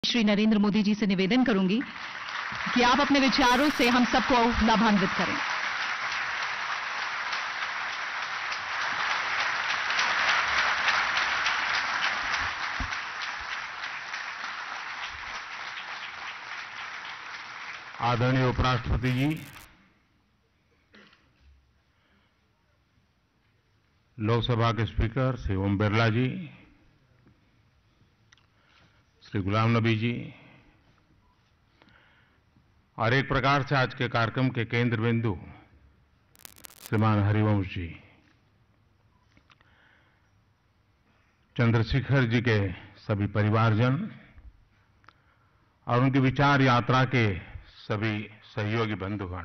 श्री नरेंद्र मोदी जी से निवेदन करूंगी कि आप अपने विचारों से हम सबको लाभान्वित करें। आदरणीय उपराष्ट्रपति जी, लोकसभा के स्पीकर श्री ओम बिरला जी, श्री गुलाम नबी जी और एक प्रकार से आज के कार्यक्रम के केंद्र बिंदु श्रीमान हरिवंश जी, चंद्रशेखर जी के सभी परिवारजन और उनकी विचार यात्रा के सभी सहयोगी बंधुगण,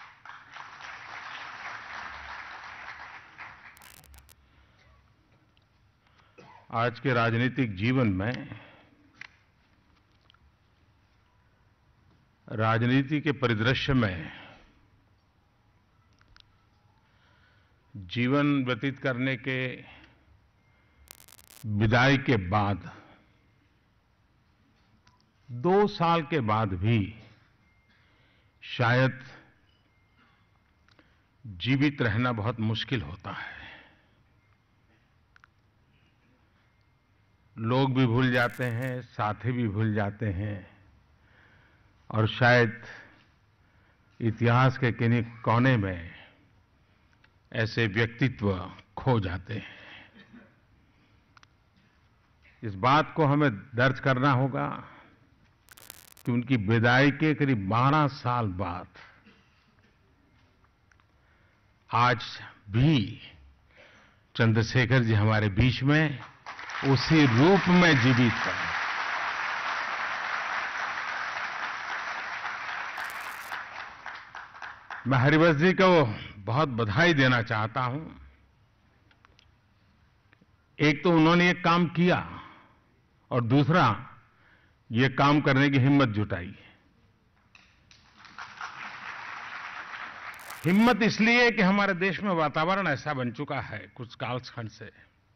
आज के राजनीतिक जीवन में राजनीति के परिदृश्य में जीवन व्यतीत करने के विदाई के बाद 2 साल के बाद भी शायद जीवित रहना बहुत मुश्किल होता है। लोग भी भूल जाते हैं, साथी भी भूल जाते हैं और शायद इतिहास के किन्हीं कोने में ऐसे व्यक्तित्व खो जाते हैं। इस बात को हमें दर्ज करना होगा कि उनकी विदाई के करीब 12 साल बाद आज भी चंद्रशेखर जी हमारे बीच में उसी रूप में जीवित हैं। मैं हरिवंश जी को बहुत बधाई देना चाहता हूं। एक तो उन्होंने एक काम किया और दूसरा ये काम करने की हिम्मत जुटाई। हिम्मत इसलिए कि हमारे देश में वातावरण ऐसा बन चुका है कुछ कालखंड से,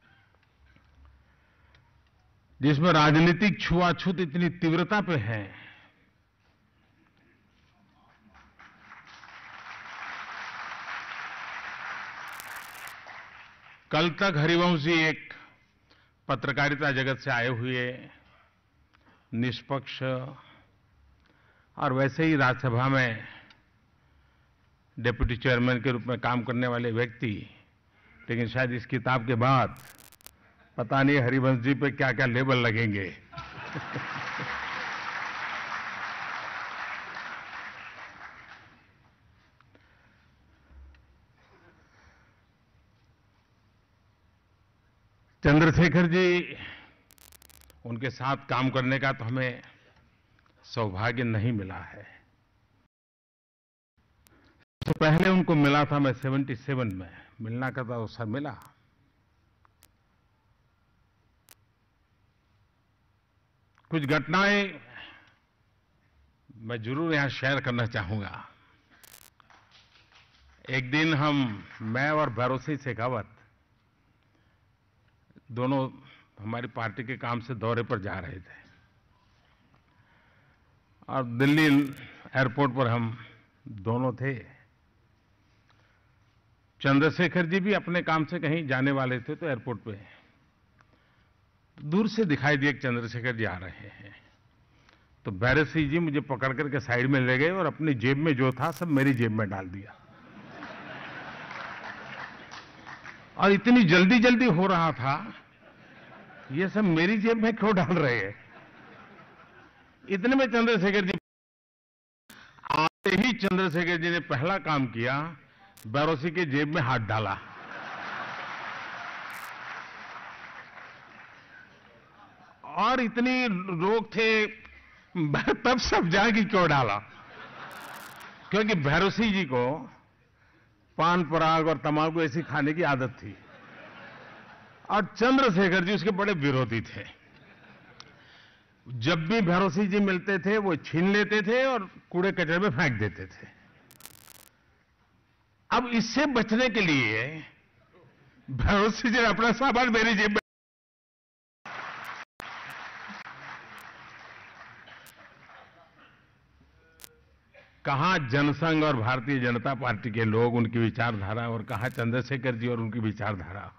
जिसमें राजनीतिक छुआछूत इतनी तीव्रता पे है कल तक हरिवंश जी एक पत्रकारिता जगत से आए हुए निष्पक्ष और वैसे ही राज्यसभा में डिप्टी चेयरमैन के रूप में काम करने वाले व्यक्ति, लेकिन शायद इस किताब के बाद पता नहीं हरिवंश जी पे क्या क्या लेबल लगेंगे। चंद्रशेखर जी, उनके साथ काम करने का तो हमें सौभाग्य नहीं मिला है। तो पहले उनको मिला था मैं 77 में, मिलना का तो अवसर मिला। कुछ घटनाएं मैं जरूर यहां शेयर करना चाहूंगा। एक दिन मैं और भैरों शेखावत दोनों हमारी पार्टी के काम से दौरे पर जा रहे थे और दिल्ली एयरपोर्ट पर हम दोनों थे। चंद्रशेखर जी भी अपने काम से कहीं जाने वाले थे, तो एयरपोर्ट पे दूर से दिखाई दिया कि चंद्रशेखर जी आ रहे हैं। तो बैरसी जी मुझे पकड़ करके साइड में ले गए और अपनी जेब में जो था सब मेरी जेब में डाल दिया। और इतनी जल्दी जल्दी हो रहा था, ये सब मेरी जेब में क्यों डाल रहे हैं? इतने में चंद्रशेखर जी आते ही चंद्रशेखर जी ने पहला काम किया, बैरोसी के जेब में हाथ डाला और इतनी लोग थे, तब सब जाए कि क्यों डाला, क्योंकि भैरोसी जी को पान पराग और तंबाकू ऐसी खाने की आदत थी और चंद्रशेखर जी उसके बड़े विरोधी थे। जब भी भैरोसी जी मिलते थे वो छीन लेते थे और कूड़े कचरे में फेंक देते थे। अब इससे बचने के लिए भैरोसी जी ने अपना सामान मेरी जेब में कहां जनसंघ और भारतीय जनता पार्टी के लोग, उनकी विचारधारा, और कहां चंद्रशेखर जी और उनकी विचारधारा।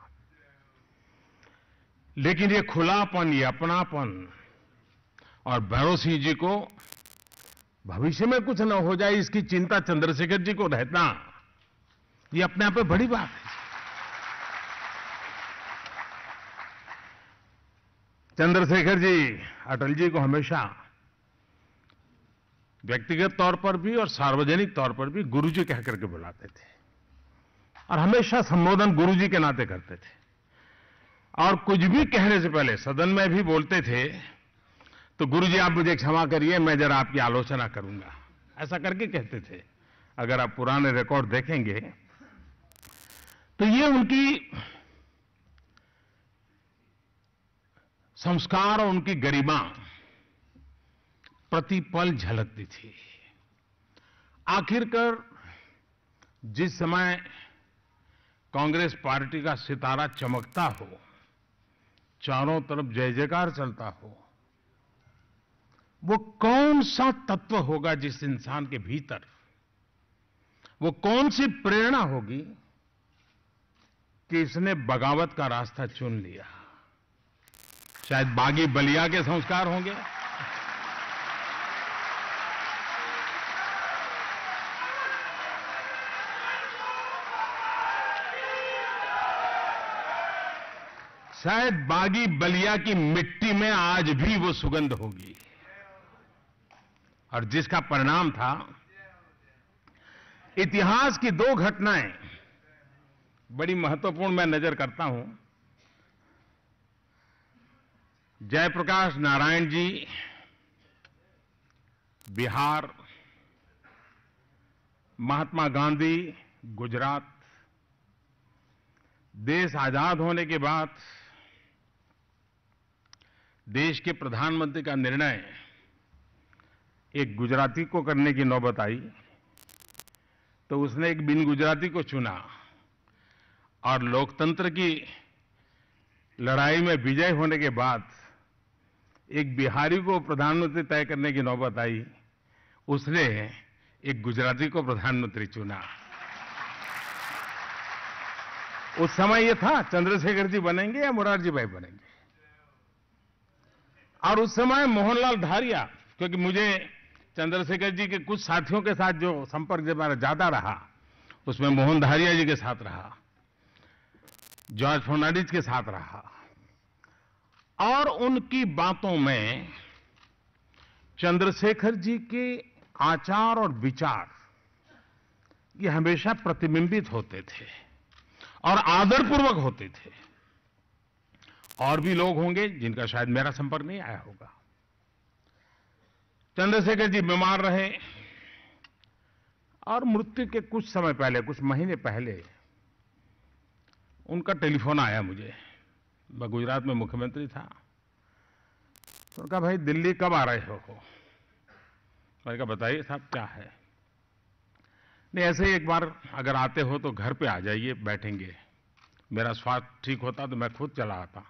लेकिन ये खुलापन, ये अपनापन, और भैरों सिंह जी को भविष्य में कुछ न हो जाए इसकी चिंता चंद्रशेखर जी को रहना, ये अपने आप में बड़ी बात है। चंद्रशेखर जी अटल जी को हमेशा व्यक्तिगत तौर पर भी और सार्वजनिक तौर पर भी गुरुजी कह करके बुलाते थे, और हमेशा संबोधन गुरुजी के नाते करते थे, और कुछ भी कहने से पहले सदन में भी बोलते थे तो गुरुजी आप मुझे क्षमा करिए, मैं जरा आपकी आलोचना करूंगा, ऐसा करके कहते थे। अगर आप पुराने रिकॉर्ड देखेंगे तो ये उनकी संस्कार और उनकी गरिमा प्रतिपल झलकती थी। आखिरकार जिस समय कांग्रेस पार्टी का सितारा चमकता हो, चारों तरफ जय जयकार चलता हो, वो कौन सा तत्व होगा जिस इंसान के भीतर, वो कौन सी प्रेरणा होगी कि इसने बगावत का रास्ता चुन लिया? शायद बागी बलिया के संस्कार होंगे, शायद बागी बलिया की मिट्टी में आज भी वो सुगंध होगी, और जिसका परिणाम था इतिहास की दो घटनाएं बड़ी महत्वपूर्ण मैं नजर करता हूं। जयप्रकाश नारायण जी बिहार, महात्मा गांधी गुजरात। देश आजाद होने के बाद देश के प्रधानमंत्री का निर्णय एक गुजराती को करने की नौबत आई, तो उसने एक बिन गुजराती को चुना, और लोकतंत्र की लड़ाई में विजय होने के बाद एक बिहारी को प्रधानमंत्री तय करने की नौबत आई, उसने एक गुजराती को प्रधानमंत्री चुना। उस समय यह था चंद्रशेखर जी बनेंगे या मोरारजी भाई बनेंगे, और उस समय मोहनलाल धारिया, क्योंकि मुझे चंद्रशेखर जी के कुछ साथियों के साथ जो संपर्क जब मेरा ज्यादा रहा, उसमें मोहन धारिया जी के साथ रहा, जॉर्ज फर्नांडिस के साथ रहा, और उनकी बातों में चंद्रशेखर जी के आचार और विचार ये हमेशा प्रतिबिंबित होते थे और आदरपूर्वक होते थे। और भी लोग होंगे जिनका शायद मेरा संपर्क नहीं आया होगा। चंद्रशेखर जी बीमार रहे, और मृत्यु के कुछ समय पहले, कुछ महीने पहले उनका टेलीफोन आया मुझे। मैं गुजरात में मुख्यमंत्री था। तो उनका भाई दिल्ली कब आ रहे हो? मैंने कहा बताइए साहब क्या है। नहीं ऐसे ही एक बार अगर आते हो तो घर पे आ जाइए, बैठेंगे। मेरा स्वास्थ्य ठीक होता तो मैं खुद चला आता।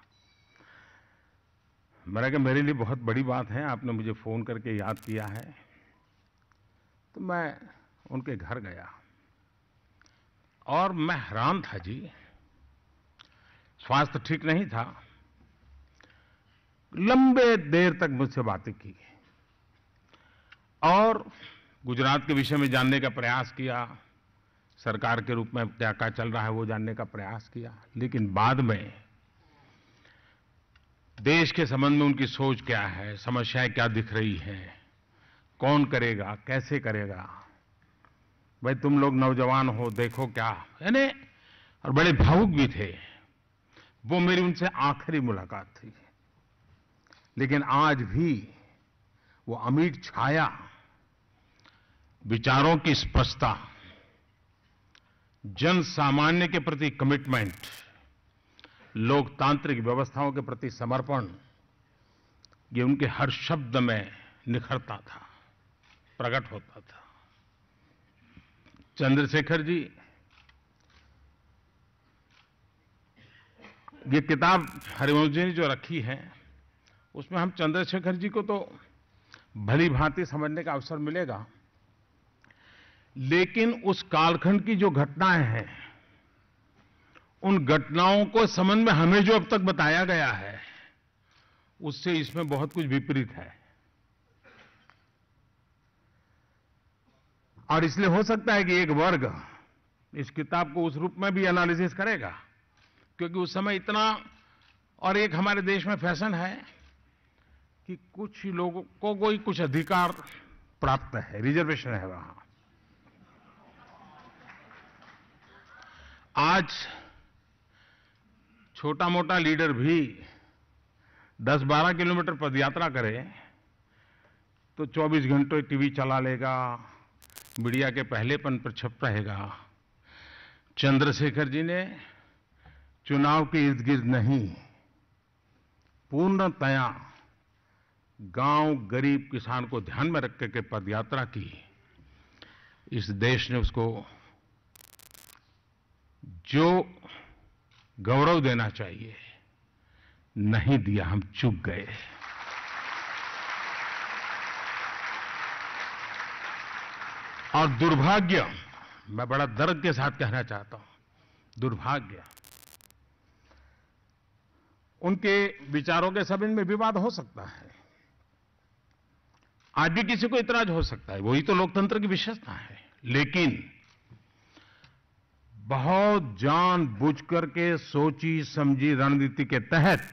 मैंने कहा मेरे लिए बहुत बड़ी बात है, आपने मुझे फोन करके याद किया है। तो मैं उनके घर गया और मैं हैरान था जी, स्वास्थ्य ठीक नहीं था। लंबे देर तक मुझसे बातें की और गुजरात के विषय में जानने का प्रयास किया, सरकार के रूप में क्या क्या चल रहा है वो जानने का प्रयास किया। लेकिन बाद में देश के संबंध में उनकी सोच क्या है, समस्याएं क्या दिख रही हैं, कौन करेगा, कैसे करेगा, भाई तुम लोग नौजवान हो, देखो क्या, यानी और बड़े भावुक भी थे। वो मेरी उनसे आखिरी मुलाकात थी। लेकिन आज भी वो अमिट छाया, विचारों की स्पष्टता, जन सामान्य के प्रति कमिटमेंट, लोकतांत्रिक व्यवस्थाओं के प्रति समर्पण, ये उनके हर शब्द में निखरता था, प्रकट होता था। चंद्रशेखर जी, ये किताब हरिवंश जी ने जो रखी है उसमें हम चंद्रशेखर जी को तो भली भांति समझने का अवसर मिलेगा, लेकिन उस कालखंड की जो घटनाएं हैं, उन घटनाओं को संबंध में हमें जो अब तक बताया गया है, उससे इसमें बहुत कुछ विपरीत है। और इसलिए हो सकता है कि एक वर्ग इस किताब को उस रूप में भी एनालिसिस करेगा, क्योंकि उस समय इतना, और एक हमारे देश में फैशन है कि कुछ लोगों को कोई कुछ अधिकार प्राप्त है, रिजर्वेशन है वहां। आज छोटा मोटा लीडर भी 10-12 किलोमीटर पदयात्रा करे तो 24 घंटे टीवी चला लेगा, मीडिया के पहलेपन पर छप रहेगा। चंद्रशेखर जी ने चुनाव के इर्द गिर्द नहीं, पूर्णतया गांव गरीब किसान को ध्यान में रख के पदयात्रा की। इस देश ने उसको जो गौरव देना चाहिए नहीं दिया, हम चूक गए। और दुर्भाग्य, मैं बड़ा दर्द के साथ कहना चाहता हूं, दुर्भाग्य, उनके विचारों के सब इनमें विवाद हो सकता है, आज भी किसी को इतराज हो सकता है, वही तो लोकतंत्र की विशेषता है। लेकिन बहुत जानबूझ करके सोची समझी रणनीति के तहत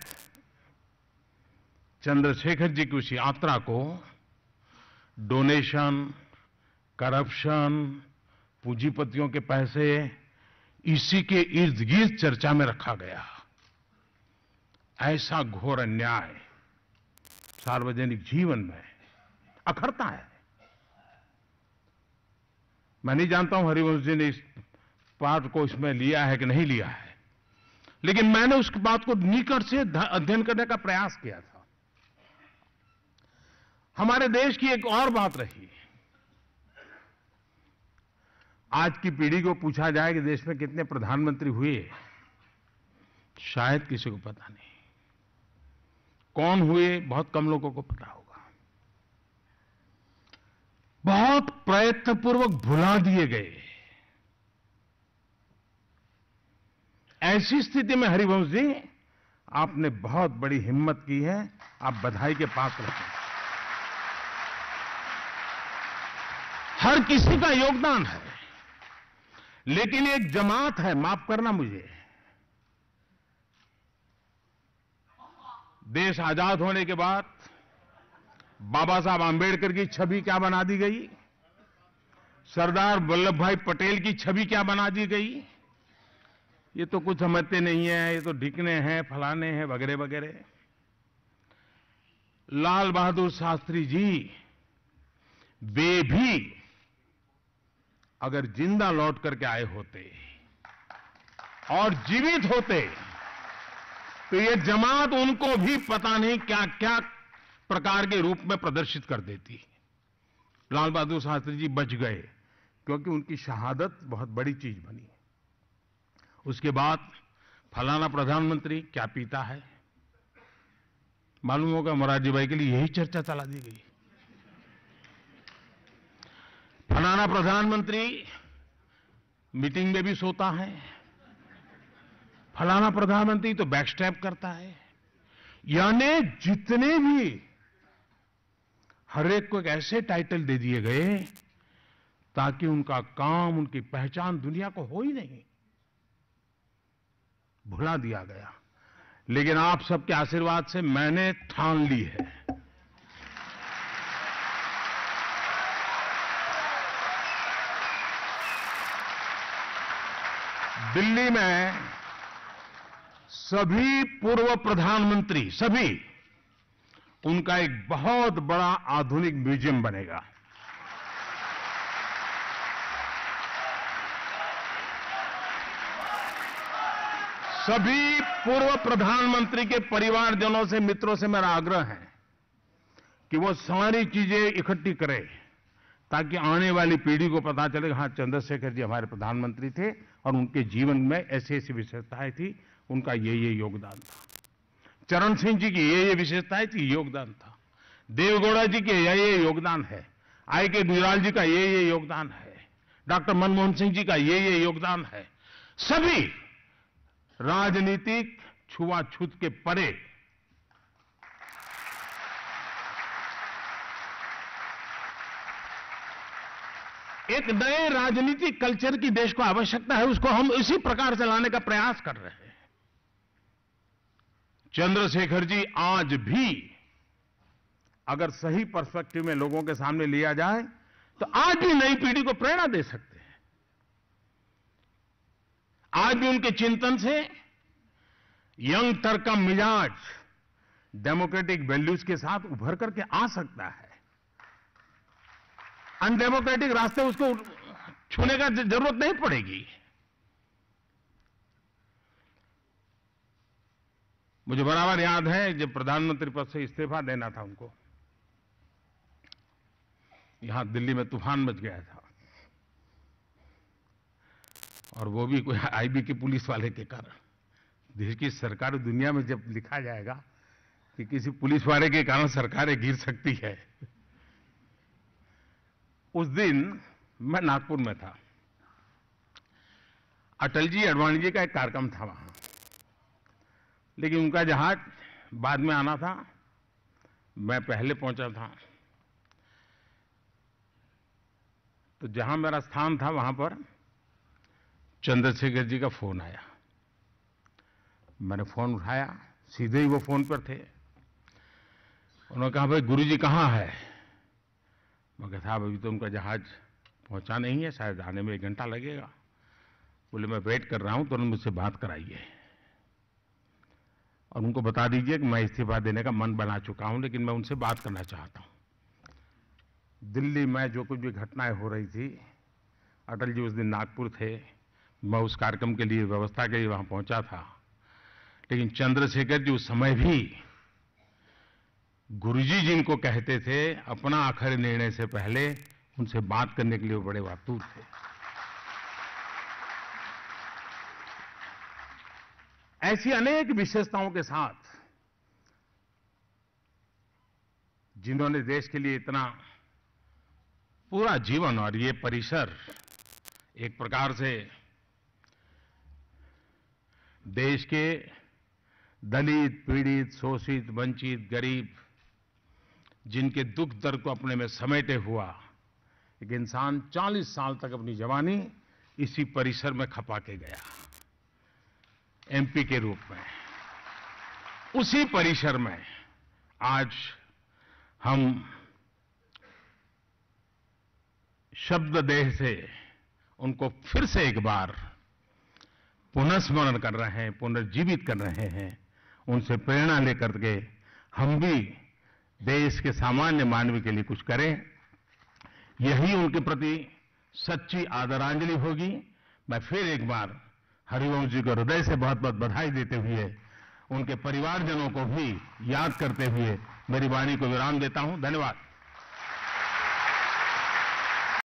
चंद्रशेखर जी की उस यात्रा को डोनेशन, करप्शन, पूंजीपतियों के पैसे, इसी के इर्द गिर्द चर्चा में रखा गया। ऐसा घोर अन्याय सार्वजनिक जीवन में अखरता है। मैं नहीं जानता हूं हरिवंश जी ने इस बात को इसमें लिया है कि नहीं लिया है, लेकिन मैंने उस बात को निकट से अध्ययन करने का प्रयास किया था। हमारे देश की एक और बात रही, आज की पीढ़ी को पूछा जाए कि देश में कितने प्रधानमंत्री हुए, शायद किसी को पता नहीं। कौन हुए, बहुत कम लोगों को पता होगा। बहुत प्रयत्नपूर्वक भुला दिए गए। ऐसी स्थिति में हरिवंश जी, आपने बहुत बड़ी हिम्मत की है, आप बधाई के पात्र हैं। हर किसी का योगदान है, लेकिन एक जमात है, माफ करना मुझे, देश आजाद होने के बाद बाबा साहब आंबेडकर की छवि क्या बना दी गई, सरदार वल्लभ भाई पटेल की छवि क्या बना दी गई। ये तो कुछ समझते नहीं है, ये तो ढिकने हैं, फलाने हैं, वगैरह वगैरह। लाल बहादुर शास्त्री जी, वे भी अगर जिंदा लौट करके आए होते और जीवित होते तो ये जमात उनको भी पता नहीं क्या क्या प्रकार के रूप में प्रदर्शित कर देती। लाल बहादुर शास्त्री जी बच गए क्योंकि उनकी शहादत बहुत बड़ी चीज बनी। उसके बाद फलाना प्रधानमंत्री क्या पीता है, मालूम होगा मोरारजी भाई के लिए यही चर्चा चला दी गई। फलाना प्रधानमंत्री मीटिंग में भी सोता है, फलाना प्रधानमंत्री तो बैकस्टैप करता है। यानी जितने भी, हर एक को एक ऐसे टाइटल दे दिए गए ताकि उनका काम, उनकी पहचान दुनिया को हो ही नहीं, भुला दिया गया। लेकिन आप सबके आशीर्वाद से मैंने ठान ली है, दिल्ली में सभी पूर्व प्रधानमंत्री, सभी, उनका एक बहुत बड़ा आधुनिक म्यूजियम बनेगा। सभी पूर्व प्रधानमंत्री के परिवारजनों से, मित्रों से मेरा आग्रह है कि वो सारी चीजें इकट्ठी करें ताकि आने वाली पीढ़ी को पता चले, हाँ, चंद्रशेखर जी हमारे प्रधानमंत्री थे और उनके जीवन में ऐसी ऐसी विशेषताएं थी, उनका ये योगदान था। चरण सिंह जी की ये विशेषताएं थी, योगदान था। देवगौड़ा जी के ये योगदान है। आई के गुजराल जी का ये योगदान है। डॉक्टर मनमोहन सिंह जी का ये योगदान है। सभी राजनीतिक छुआछूत के परे एक नए राजनीतिक कल्चर की देश को आवश्यकता है, उसको हम इसी प्रकार से लाने का प्रयास कर रहे हैं। चंद्रशेखर जी आज भी अगर सही पर्सपेक्टिव में लोगों के सामने लिया जाए तो आज भी नई पीढ़ी को प्रेरणा दे सकते हैं। आज भी उनके चिंतन से यंग तर्क का मिजाज डेमोक्रेटिक वैल्यूज के साथ उभर करके आ सकता है। अनडेमोक्रेटिक रास्ते उसको छूने का जरूरत नहीं पड़ेगी। मुझे बराबर याद है जब प्रधानमंत्री पद से इस्तीफा देना था उनको, यहां दिल्ली में तूफान मच गया था, और वो भी कोई आईबी की पुलिस वाले के कारण। देश की सरकार दुनिया में जब लिखा जाएगा कि किसी पुलिस वाले के कारण सरकारें गिर सकती है। उस दिन मैं नागपुर में था, अटल जी अडवाणी जी का एक कार्यक्रम था वहां, लेकिन उनका जहाज बाद में आना था, मैं पहले पहुंचा था। तो जहां मेरा स्थान था वहां पर चंद्रशेखर जी का फोन आया। मैंने फोन उठाया, सीधे ही वो फोन पर थे। उन्होंने कहा, भाई गुरुजी कहाँ है? मैं कहा, साहब अभी तो उनका जहाज पहुंचा नहीं है, शायद आने में 1 घंटा लगेगा। बोले मैं वेट कर रहा हूं, तो उन्होंने मुझसे बात कराइए और उनको बता दीजिए कि मैं इस्तीफा देने का मन बना चुका हूं, लेकिन मैं उनसे बात करना चाहता हूं। दिल्ली में जो कुछ भी घटनाएं हो रही थी, अटल जी उस दिन नागपुर थे, मैं उस कार्यक्रम के लिए व्यवस्था के लिए वहां पहुंचा था, लेकिन चंद्रशेखर जी उस समय भी गुरुजी जिनको कहते थे अपना आखिरी निर्णय से पहले उनसे बात करने के लिए बड़े वातुर थे। ऐसी अनेक विशेषताओं के साथ जिन्होंने देश के लिए इतना पूरा जीवन, और ये परिसर एक प्रकार से देश के दलित, पीड़ित, शोषित, वंचित, गरीब, जिनके दुख दर्द को अपने में समेटे हुआ एक इंसान 40 साल तक अपनी जवानी इसी परिसर में खपा के गया, एमपी के रूप में। उसी परिसर में आज हम शब्द देह से उनको फिर से एक बार पुनर्स्मरण कर रहे हैं, पुनर्जीवित कर रहे हैं। उनसे प्रेरणा लेकर के हम भी देश के सामान्य मानव के लिए कुछ करें, यही उनके प्रति सच्ची आदरांजलि होगी। मैं फिर एक बार हरिवंश जी को हृदय से बहुत बहुत बधाई देते हुए, उनके परिवारजनों को भी याद करते हुए मेरी वाणी को विराम देता हूं। धन्यवाद।